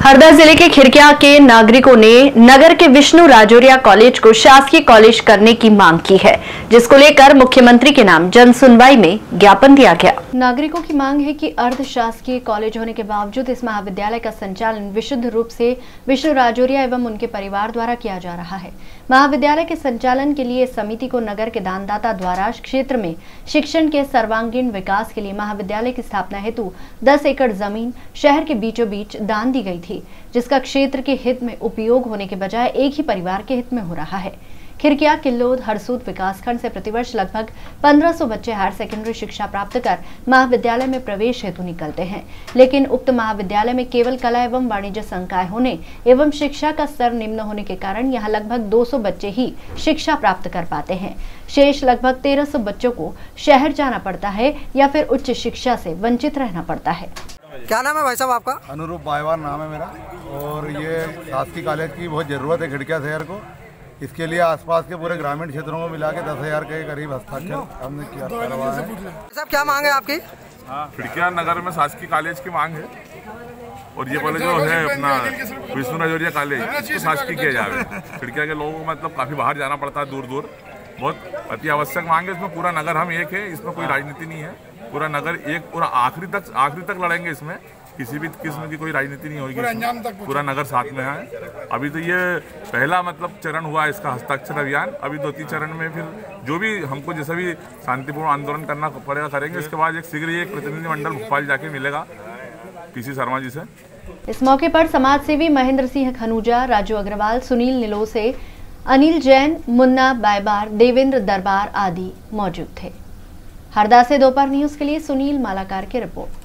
हरदा जिले के खिरकिया के नागरिकों ने नगर के विष्णु राजौरिया कॉलेज को शासकीय कॉलेज करने की मांग की है, जिसको लेकर मुख्यमंत्री के नाम जन सुनवाई में ज्ञापन दिया गया। नागरिकों की मांग है कि अर्ध शासकीय कॉलेज होने के बावजूद इस महाविद्यालय का संचालन विशुद्ध रूप से विष्णु राजौरिया एवं उनके परिवार द्वारा किया जा रहा है। महाविद्यालय के संचालन के लिए समिति को नगर के दानदाता द्वारा क्षेत्र में शिक्षण के सर्वांगीण विकास के लिए महाविद्यालय की स्थापना हेतु 10 एकड़ जमीन शहर के बीचों बीच दान दी गई थी, जिसका क्षेत्र के हित में उपयोग होने के बजाय एक ही परिवार के हित में हो रहा है। खिरकिया, किल्लोद, हरसूद विकासखंड से प्रतिवर्ष लगभग 1500 बच्चे हायर सेकेंडरी शिक्षा प्राप्त कर महाविद्यालय में प्रवेश हेतु निकलते हैं, लेकिन उक्त महाविद्यालय में केवल कला एवं वाणिज्य संकाय होने एवं शिक्षा का स्तर निम्न होने के कारण यहाँ लगभग 200 बच्चे ही शिक्षा प्राप्त कर पाते हैं। शेष लगभग 1300 बच्चों को शहर जाना पड़ता है या फिर उच्च शिक्षा से वंचित रहना पड़ता है। क्या नाम है भाई साहब आपका? अनुरूप बायवार नाम है मेरा। और ये शासकीय कॉलेज की बहुत ज़रूरत है खिड़किया शहर को। इसके लिए आसपास के पूरे ग्रामीण क्षेत्रों को मिला के 10,000 के करीब हस्ताक्षर हमने किया करवाया है। साहब क्या मांग है आपकी? खिड़किया नगर में शासकीय कॉलेज की मांग है और ये कॉलेज जो है अपना विष्णु राजौरिया कॉलेज इसको शासकीय किया जाए। खिड़किया के लोगों को मतलब काफ़ी बाहर जाना पड़ता है, दूर दूर। बहुत अति आवश्यक मांग है। इसमें पूरा नगर हम एक है, इसमें कोई राजनीति नहीं है। पूरा नगर एक, पूरा आखिरी तक लड़ेंगे। इसमें किसी भी किस्म की कोई राजनीति नहीं होगी। पूरा नगर साथ में है। अभी तो ये पहला मतलब चरण हुआ है इसका हस्ताक्षर अभियान। अभी 2-3 चरण में फिर जो भी हमको जैसा भी शांतिपूर्ण आंदोलन करना पड़ेगा करेंगे। इसके बाद एक शीघ्र ही एक प्रतिनिधिमंडल भोपाल जाके मिलेगा पीसी शर्मा जी से। इस मौके पर समाज सेवी महेंद्र सिंह खनूजा, राजू अग्रवाल, सुनील निलोसे, अनिल जैन, मुन्ना बायबार, देवेंद्र दरबार आदि मौजूद थे। हरदा से दोपहर न्यूज के लिए सुनील मालाकार की रिपोर्ट।